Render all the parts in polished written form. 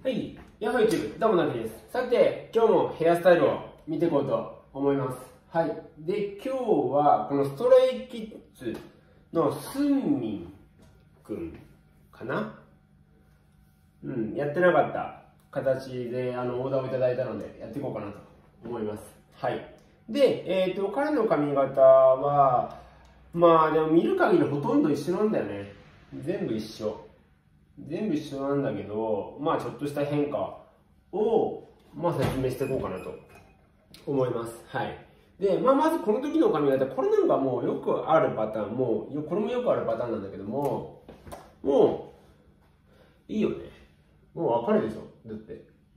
はい、ヤフー YouTube、どうもなぎです。さて、今日もヘアスタイルを見ていこうと思います。はい。で、今日は、このストレイキッズのスンミンくんかな、やってなかった形で、オーダーをいただいたので、やっていこうかなと思います。はい。で、彼の髪型は、まあ、でも見る限りほとんど一緒なんだよね。全部一緒なんだけど、まあちょっとした変化を、まあ、説明していこうかなと思います。はい。で、まあまずこの時の髪型、これなんかもうよくあるパターン、これもよくあるパターンなんだけども、もう、いいよね。もうわかるでしょ。だって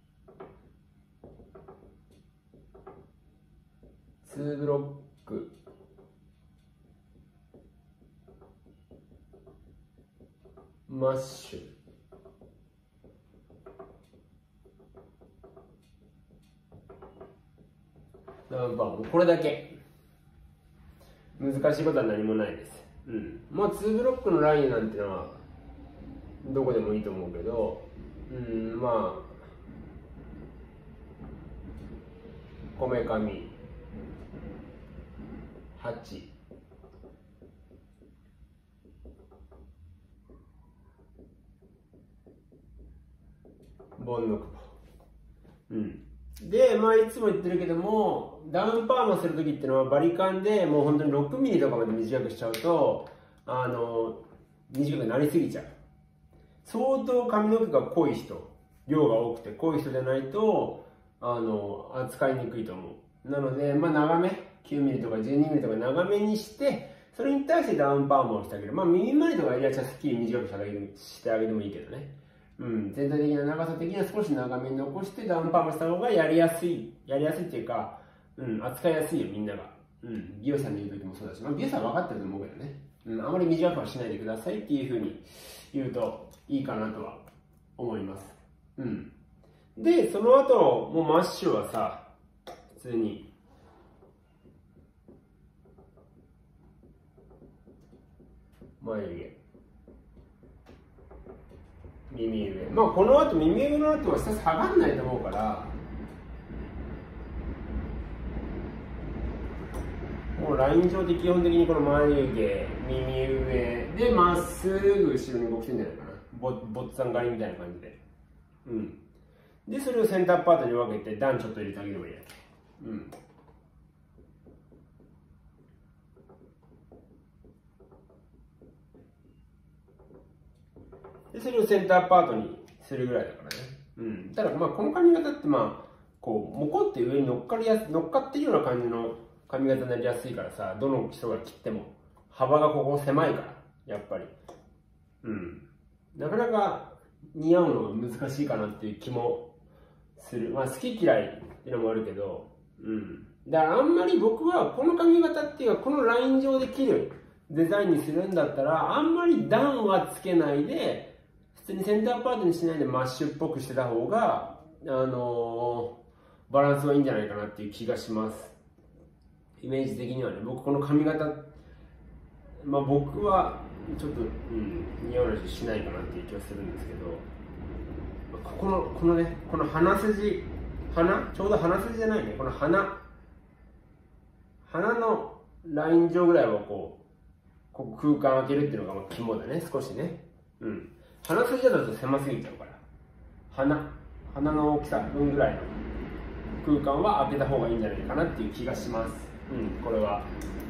。2ブロック。マッシュ。もうこれだけ。難しいことは何もないです。まあ2ブロックのラインなんてのはどこでもいいと思うけど、まあこめかみ8、ボンのくぼ。で、まあいつも言ってるけども、ダウンパーマするときってのはバリカンでもう本当に6ミリとかまで短くしちゃうと、短くなりすぎちゃう。相当髪の毛が濃い人、量が多くて濃い人じゃないと、扱いにくいと思う。なので、まあ長め、9ミリとか12ミリとか長めにして、それに対してダウンパーマをしてあげる。まあ耳周りとかエリアちゃんすっきり短くしてあげてもいいけどね。全体的な長さ的には少し長めに残してダウンパーマした方がやりやすいっていうか、扱いやすいよ、みんなが。美容師さんに言う時もそうだし、まあ美容師さんは分かってると思うけどね。あまり短くはしないでくださいっていうふうに言うといいかなとは思います。で、その後、もうマッシュはさ、普通に、眉毛。耳上。まあこの後耳上の後は下下がんないと思うから、もうライン上で基本的にこの眉毛、耳上でまっすぐ後ろに動きてんじゃないかな。ボッツァン狩りみたいな感じで。で、それをセンターパートに分けて段ちょっと入れてあげればいいや。で、それをセンターパートにするぐらいだからね。ただまあこの髪型ってまあ、こう、モコって上に乗っかってるような感じの髪型になりやすいからさ、どの人が切っても幅がここ狭いから、やっぱり。なかなか似合うのが難しいかなっていう気もする。まあ好き嫌いっていうのもあるけど、だからあんまり僕はこの髪型っていうか、このライン上で切るデザインにするんだったら、あんまり段はつけないで、普通にセンターパートにしないでマッシュっぽくしてた方が、バランスはいいんじゃないかなっていう気がします。イメージ的にはね、僕この髪型、まあ僕はちょっと、似合う話しないかなっていう気はするんですけど、このね、この鼻筋、ちょうど鼻筋じゃないね、この鼻のライン上ぐらいはこう空間開けるっていうのがまあ肝だね、少しね。鼻筋だと狭すぎちゃうから、鼻の大きさ分ぐらいの空間は開けた方がいいんじゃないかなっていう気がします。これは。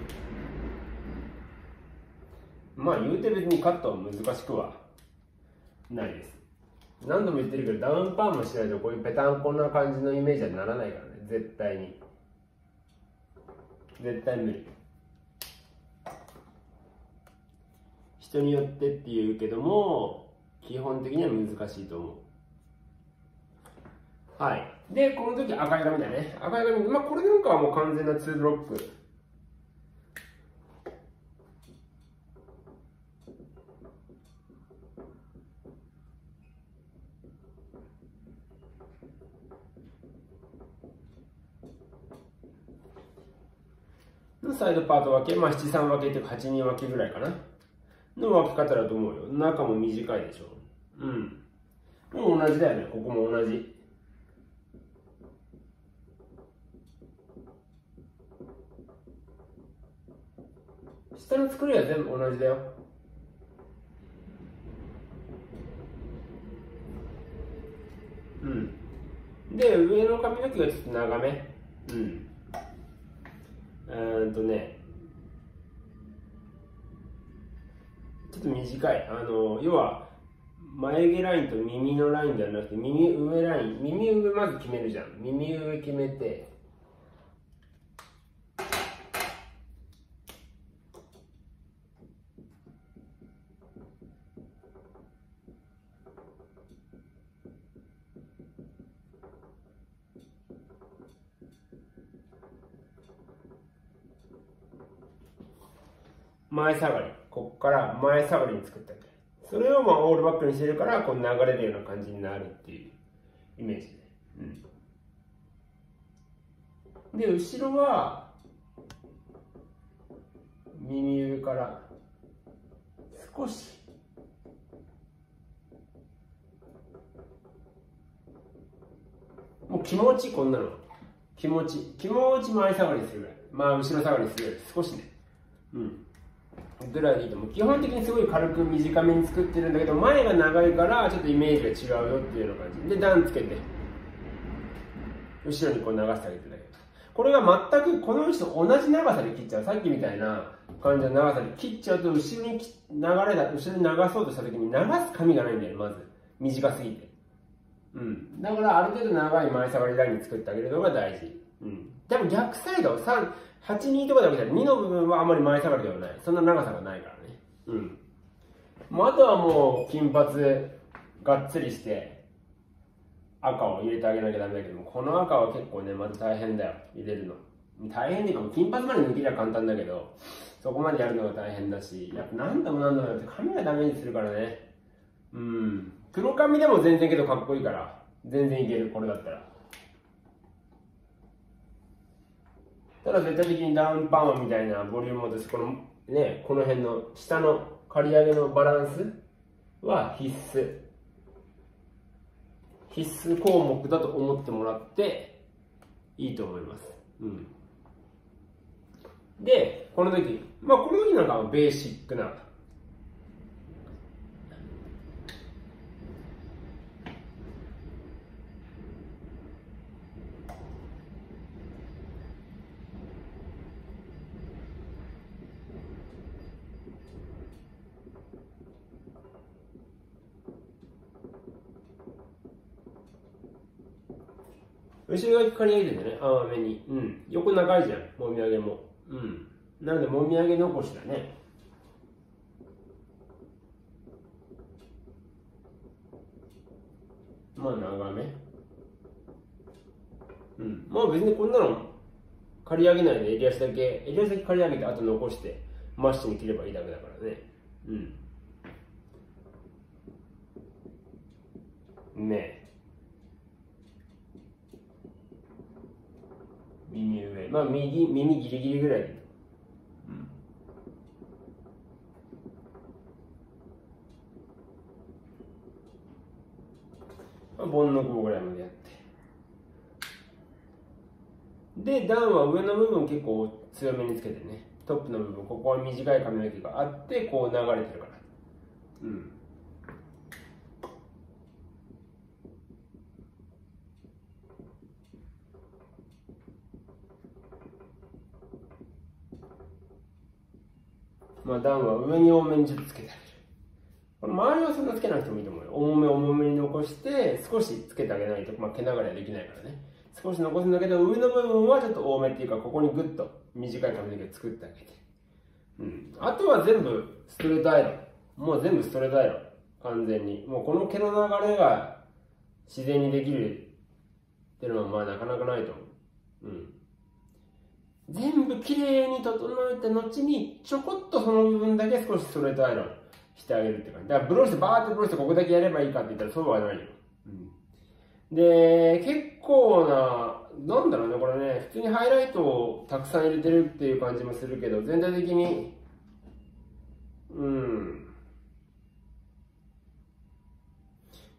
まあ言うて別にカットは難しくはないです。何度も言ってるけど、ダウンパーマしないとこういうペタンコンな感じのイメージはならないからね、絶対に。絶対無理。人によってって言うけども、基本的には難しいと思う。はい。で、この時赤い髪だね。赤い髪、まあこれなんかはもう完全な2ブロック。のサイドパート分け、まあ7、3分けっていうか8、2分けぐらいかな。の分け方だと思うよ。中も短いでしょ。 もう同じだよね、ここも同じ。下の作りは全部同じだよ。うん。で、上の髪の毛がちょっと長め。うん。ちょっと短い。要は、眉毛ラインと耳のラインではなくて、耳上ライン。耳上まず決めるじゃん。耳上決めて、前下がり。こっから前下がりに作ってあげる。それをまあオールバックにしてるから、こう流れるような感じになるっていうイメージね。うん。で、後ろは、耳上から少し、もう気持ちこんなの。気持ち前下がりするぐらい。まあ後ろ下がりするぐらい。少しね。うん。ぐらいでいいと思う。基本的にすごい軽く短めに作ってるんだけど、前が長いからちょっとイメージが違うよっていうような感じで、段つけて後ろにこう流してあげてるだけ。これが全くこの人と同じ長さで切っちゃう。さっきみたいな感じの長さで切っちゃうと、後ろに流そうとした時に流す髪がないんだよ、まず短すぎて。うん、だからある程度長い前下がりラインに作ってあげるのが大事。うん、でも逆サイド82とかだけじゃ2の部分はあんまり前下がりではない。そんな長さがないからね。うん。もうあとはもう金髪がっつりして赤を入れてあげなきゃダメだけども、この赤は結構ね、また大変だよ、入れるの。大変っていうか、金髪まで抜けりゃ簡単だけど、そこまでやるのが大変だし、やっぱ何度も何度もやって髪がダメにするからね。うん。黒髪でも全然けどかっこいいから、全然いける、これだったら。ただ絶対的にダウンパーマみたいなボリュームを出す、この辺の下の刈り上げのバランスは必須項目だと思ってもらっていいと思います。うん。で、この時なんかはベーシックな後ろが刈り上げてね、甘めに。うん。横長いじゃん、もみあげも。うん。なので、もみあげ残しだね。まあ、長め。うん。まあ、別にこんなの刈り上げないで、襟足だけ刈り上げて、あと残して、マッシュに切ればいいだけだからね。うん。ねえ。耳上。まあ、耳ギリギリぐらいでいい。ボンの5ぐらいまでやって。で、段は上の部分結構強めにつけてね。トップの部分、ここは短い髪の毛があって、こう流れてるから。うん。まあ、段は上に多めにちょっとつけてあげる。この周りはそんなつけなくてもいいと思うよ。重めに残して、少しつけてあげないと、まあ、毛流れはできないからね。少し残すんだけど、上の部分はちょっと多めっていうか、ここにグッと短い髪の毛作ってあげて。うん。あとは全部ストレートアイロン。もう全部ストレートアイロン。完全に。もうこの毛の流れが自然にできるっていうのはまあなかなかないと思う。うん。全部きれいに整えた後に、ちょこっとその部分だけ少しストレートアイロンしてあげるって感じ。だからブローしてバーってブローしてここだけやればいいかって言ったらそうはないよ。うん、で、結構なんだろうね、これね、普通にハイライトをたくさん入れてるっていう感じもするけど、全体的に、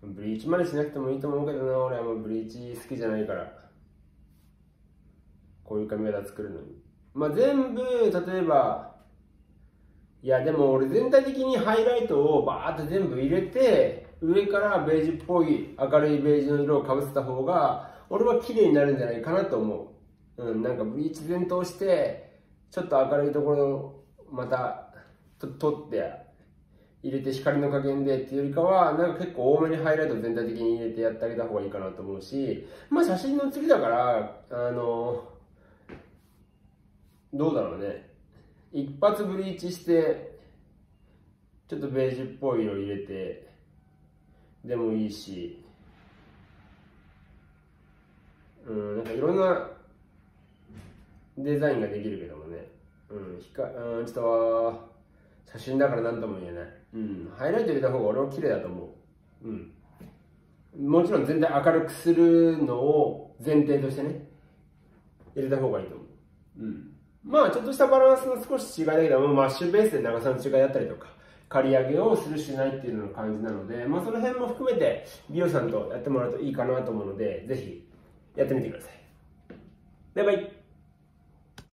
ブリーチまでしなくてもいいと思うけどな。俺はもうブリーチ好きじゃないから。こういう髪型作るのに。まあ全部、例えば、いやでも俺全体的にハイライトをバーって全部入れて、上からベージュっぽい明るいベージュの色をかぶせた方が、俺は綺麗になるんじゃないかなと思う。なんかブリーチ全投して、ちょっと明るいところをまた取って入れて光の加減でっていうよりかは、なんか結構多めにハイライト全体的に入れてやってあげた方がいいかなと思うし、まあ写真の写りだから、どうだろうね。一発ブリーチして、ちょっとベージュっぽい色入れて、でもいいし、なんかいろんなデザインができるけどもね。ちょっと、写真だから何とも言えない。ハイライト入れた方が俺は綺麗だと思う。もちろん全体明るくするのを前提としてね、入れた方がいいと思う。まあちょっとしたバランスの少し違いだけども、マッシュベースで長さの違いだったりとか、刈り上げをするしないっていうのの感じなので、まあその辺も含めて美容師さんとやってもらうといいかなと思うので、ぜひやってみてください。バイバイ。